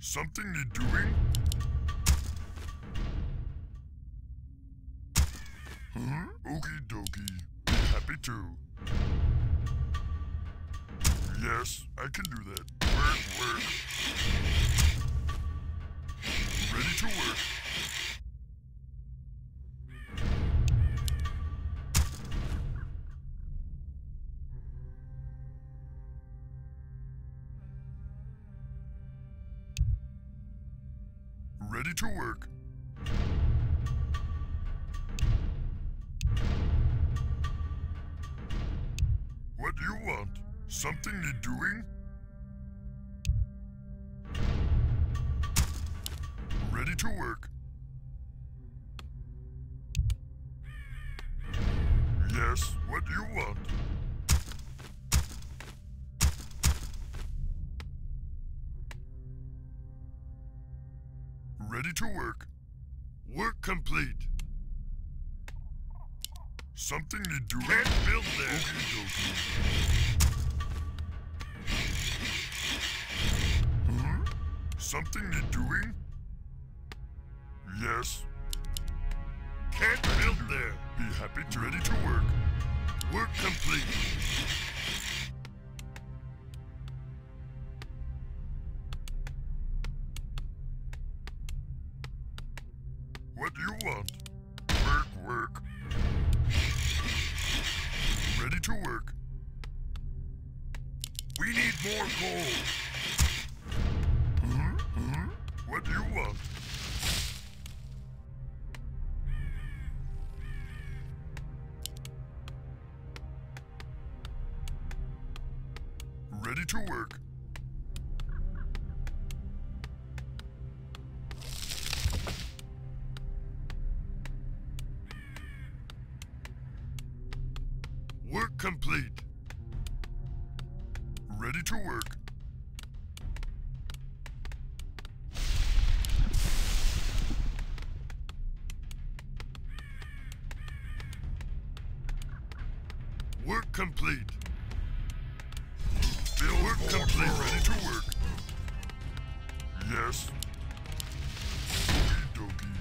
Something need doing? Huh? Okie dokie. Happy to. Yes, I can do that. Work. Ready to work. Ready to work. What do you want? Something need doing? Ready to work. Yes, what do you want? Ready to work. Work complete. Something need doing? Can't build there. Okie dokie. Huh? Something need doing? Yes. Can't build there. Be happy to. Ready to work. Work complete. What do you want? Work. Ready to work. We need more gold. What do you want? Ready to work. Work complete. Ready to work. Work complete. Work complete. Ready to work. Yes. Okie dokie.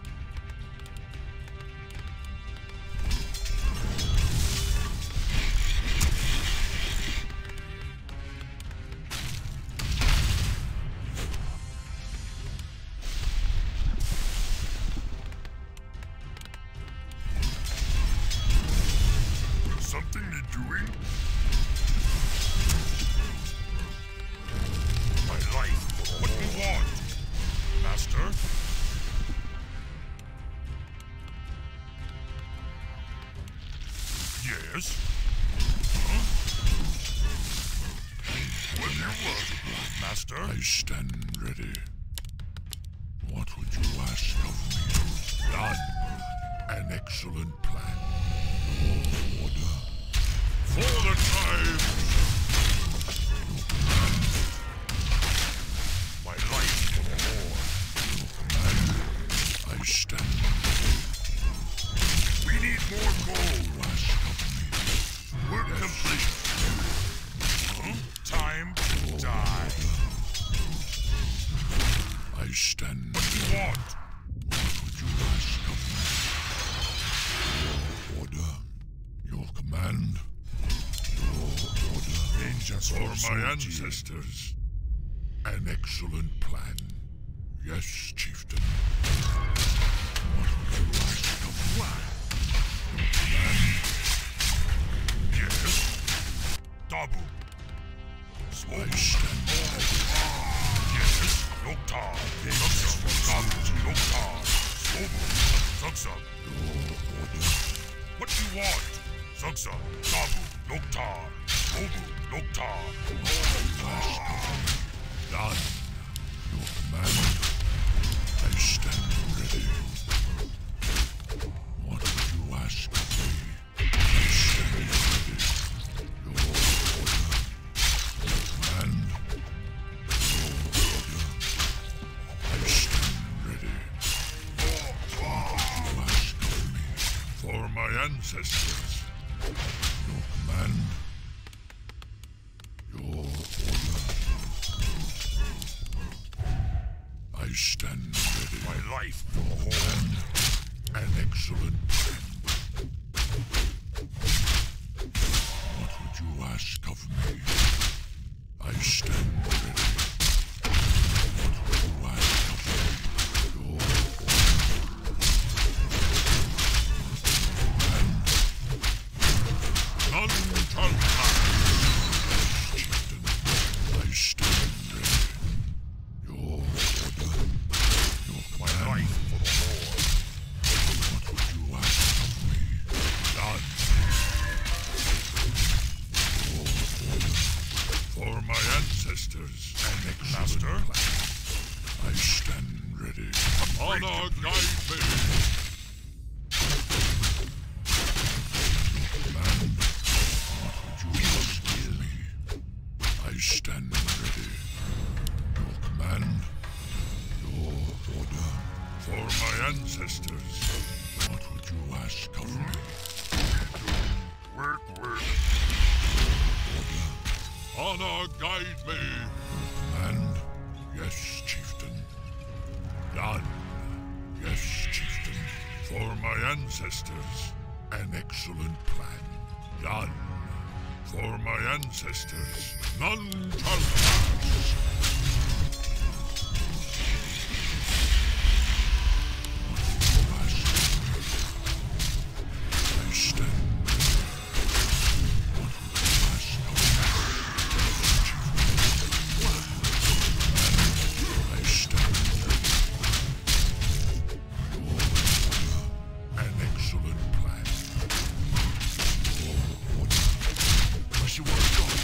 Something need doing? My life. What do you want? Master? Yes? Huh? What do you want? Master? I stand ready. What would you ask of me? Done. An excellent plan. Your order. For the time! My life for the war. Your command. I stand ready. We need more gold. You ask of me. Work complete. Huh? Time to die. I stand What do you want? What would you ask of me? Your order. Your command. Your order. Vengeance for my ancestors. An excellent plan. Yes, chieftain. What would you ask of me? Your command. Yes. Dabu. I stand ready. Yes. Loktar. Zuxum. Loktar. Sobu. Zuxum. Your order. What do you want? Zuxum. Dabu. Loktar. Sobu. Loktar. Done. Your command. I stand ready. What would you ask of me? I stand ready. Your order. Your command. Your order. I stand ready. What would you ask of me? For my ancestors. Your command. Your order. I stand ready. My life for the Horde. An excellent plan. What would you ask of me? I stand ready. What would you ask of me? Your None shall pass. chieftain, I stand ready. Your order. Your My command. life for the Horde. What would you ask of me? Done. Your order. For my ancestors. An excellent Master? plan. I stand ready. Honor guide me. Command. What would you ask of me? I stand ready. Your command. Your order. For my ancestors. What would you ask of me? Work. Order. Honor guide me. Command. Yes, chieftain. Done. Yes, chieftain. For my ancestors. An excellent plan. Done. For my ancestors. None shall pass. You ask of me. I stand ready. What would you ask of me? Chieftain. I stand ready. Your order. An excellent plan. Your order. What you want to do?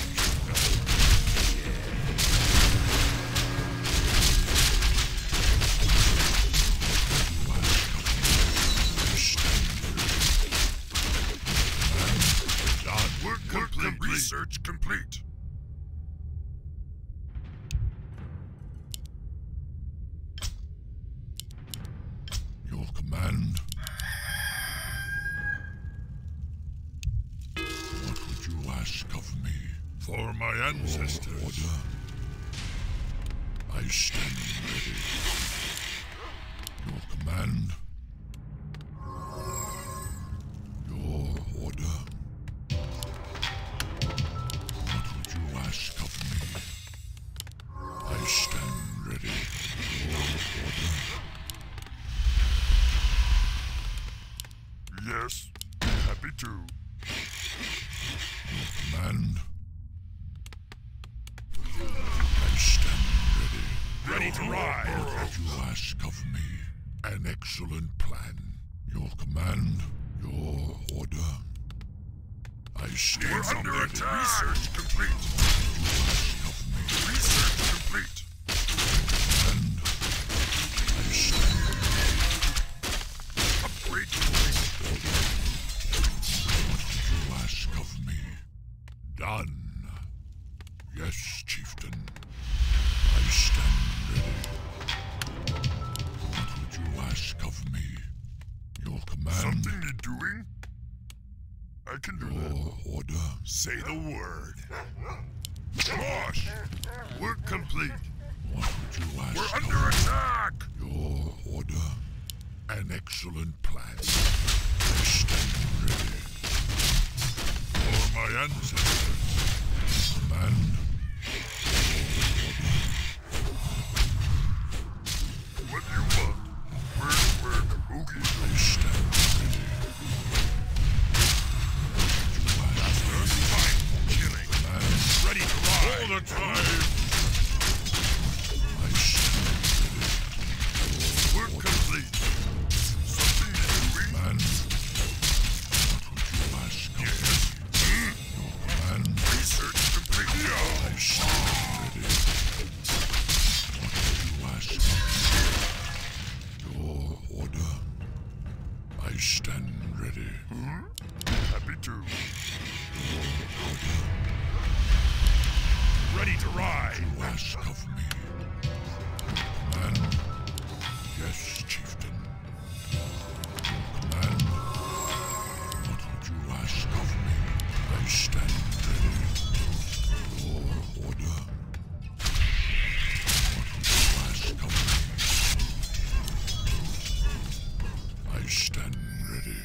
You ask of me. I stand ready. Done. Work complete. Research complete. Your command. What would you ask of me? For my Your ancestors. order. I stand ready. Your command. Your order. What would you ask of me? I stand ready. Your order. Yes. Happy to. Your command. I stand ready. Ready to ride. What would you ask of me? An excellent plan. Your command, your order. I stand We're under ready. attack. Research complete. What would you ask of me? Research complete. And I stand ready. Upgrade complete. What would you ask of me? Done. Yes, chieftain. I stand ready. What would you ask of me? Your command, Something need doing? I can do that. your order. Say the word. Bosh! Work complete. What would you ask We're of under me? attack. Your order. An excellent plan. I stand ready. For my ancestors. Command. What do you want? Work. Oogie. I stand ready. What would you ask of me? Time for killing. Command. Ready to ride. All the time. I stand ready. Work complete. Something need doing? Command. What would you ask of me? Yes. Your command. Research complete. I stand ready. What would you ask of me? Your order. I stand ready. Happy to. Order. Ready to ride. You ask of me. Your command. Yes, chieftain. Your command. What would you ask of me? I stand ready. Your order. What would you ask of me? stand ready.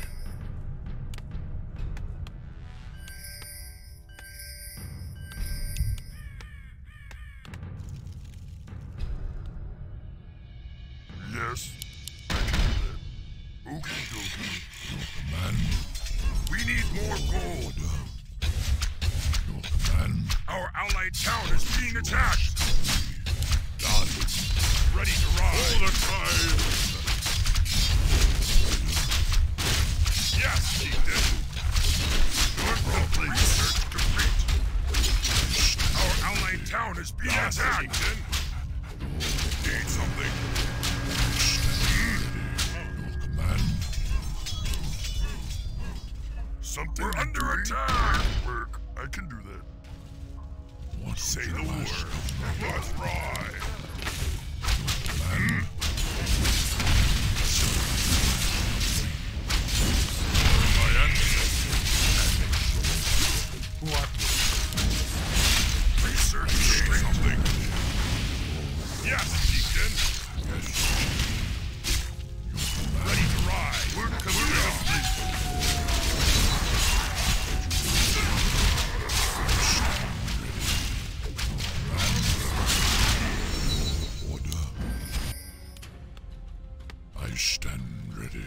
Yes, I can do that. Okie dokie. Your command. We need more gold. Order. Your command. Our allied town is being attacked. Done. Ready to ride. All the time. Yes, Chieftain. Good complete. Research complete. Our allied town is being attacked. Chieftain. Need something. Your command. Something we're under attack. Work. I can do that. What say the word? Let's ride. Command. My ancestors. What? Research something. Yes, Chieftain. Yes. Ready to ride. We're complete. Order. I stand ready.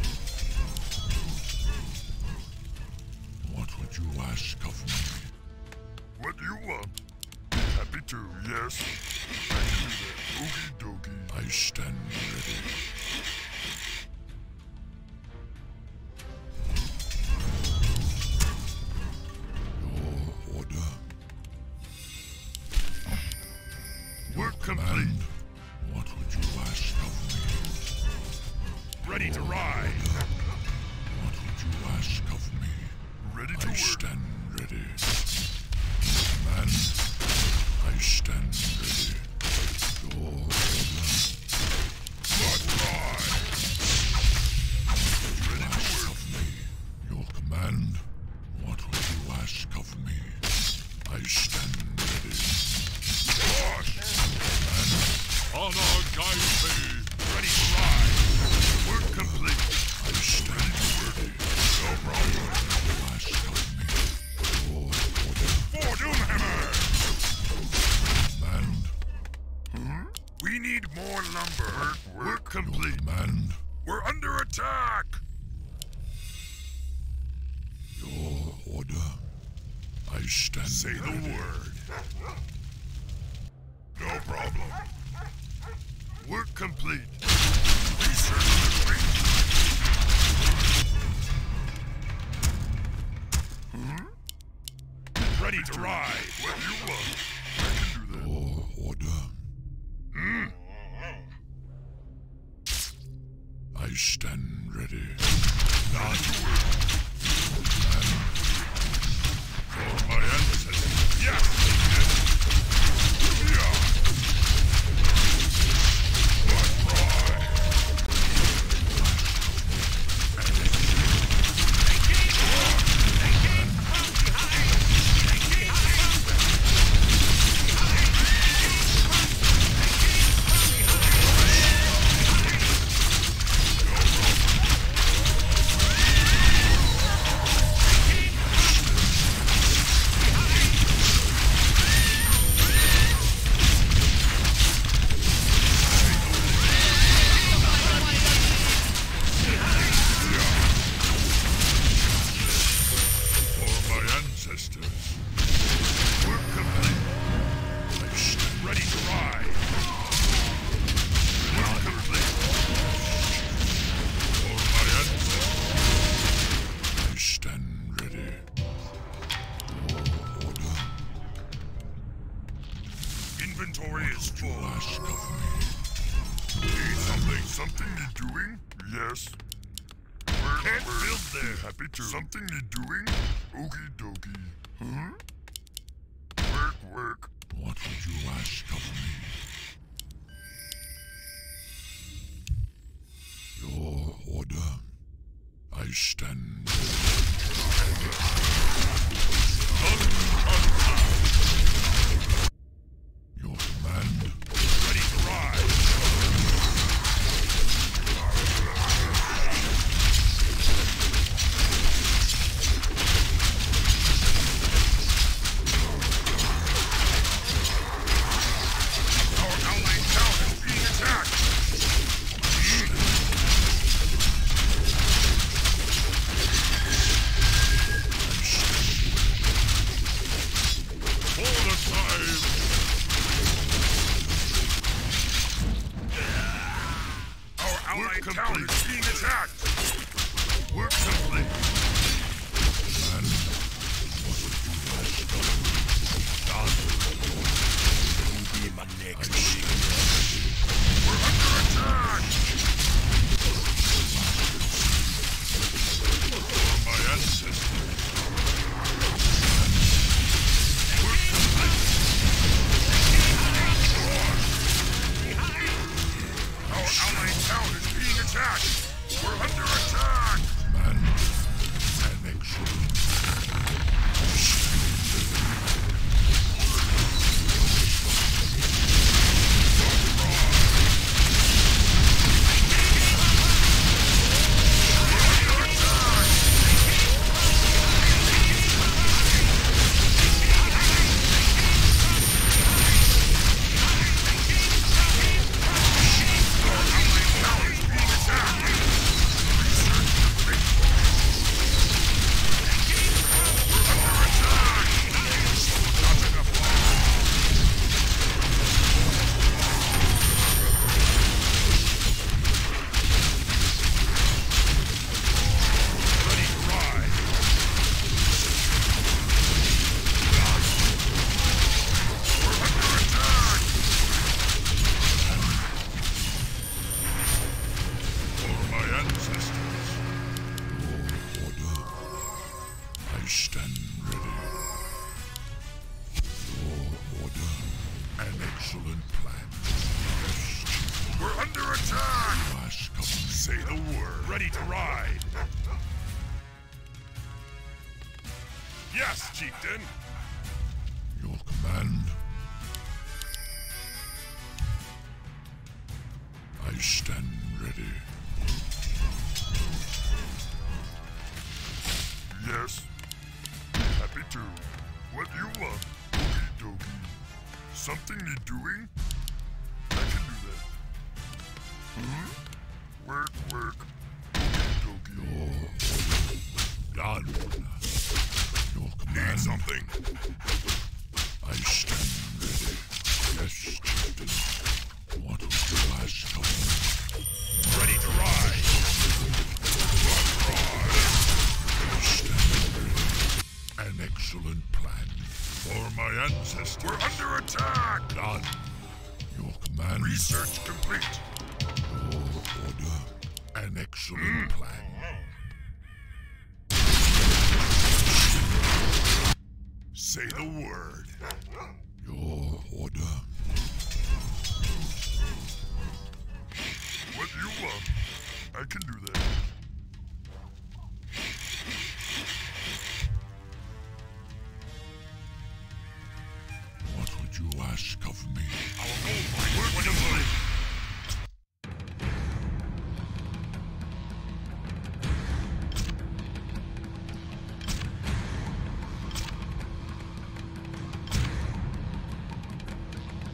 What would you ask of me? What do you want? Happy to, yes. I can do that. Okie dokie. I stand ready. Your order. We're complete. Command. What would you ask of me? Ready to ride. What would you ask of me? Ready to I work. stand ready. Command. I stand ready. Your order. Let's ride. Ready to Ask work. of me. Your command. What would you ask of me? I stand ready. Gosh. Honor guide me. Ready to ride. We're complete. I stand ready. No problem. Ask of me. Your order. For Doomhammer. Command. We need more lumber. We're complete. Command. We're under attack. Your order. I stand Say the ready. word. No problem. We're complete. Research complete. Ready to ride. What do you want? I can do that. Your order. I stand ready. Not to work. For my ancestors. Yes. Yeah. Let's ride. Inventory is full. Ask of me. Need something? Something you doing? Yes. Work, can't build there. Happy to. Something you doing? Okie dokie. Work. What would you ask of me? Your order. I stand. Your command. Ready to ride. Work complete. Is being attacked. Work complete. And what would you ask of me? Done. You'll be my next. We're under attack. My ancestors. Work complete. Our allied town is being attacked. We're under attack. Man, annexation. Stand ready. Your order, an excellent plan. We're under attack. Ask of me. Say the word. Ready to ride. Yes, chieftain. Your command. I stand ready. Yes. Happy to. What do you want? Okie dokie. Something need doing? I can do that. Work, work. Okie dokie. Your order. Done. Your command. Need something? I stand ready. Yes, chieftain. What would you ask of me? Ready to ride. An excellent plan. For my ancestors. We're under attack. Done. Your command. Research complete. Your order. An excellent plan. Say the word. Your order. What do you want? I can do that.